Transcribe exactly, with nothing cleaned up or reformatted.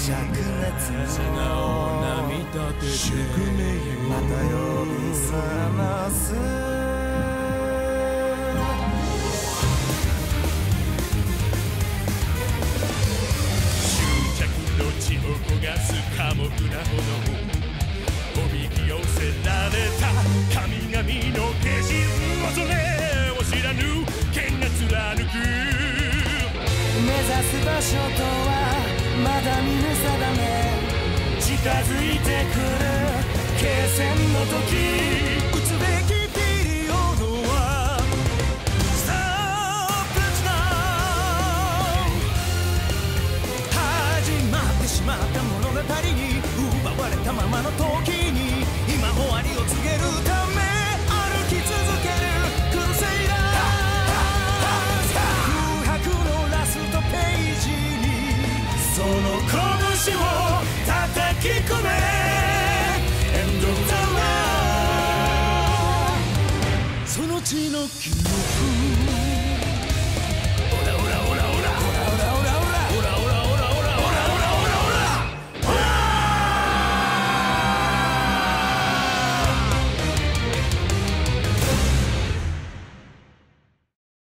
素直な見立てで宿命をまた呼び覚ます執着の血を焦がす寡黙な炎おびき寄せられた神々の化身恐れを知らぬ剣が貫く目指す場所とはまだ見ぬ定め近づいてくる決戦の時撃つべきピリオドはストップ始まってしまった物語に奪われたままの時に今終わりを告げるため歩き続けるクルセイダー空白のラストページにその拳を叩き込め End of the line その血の記憶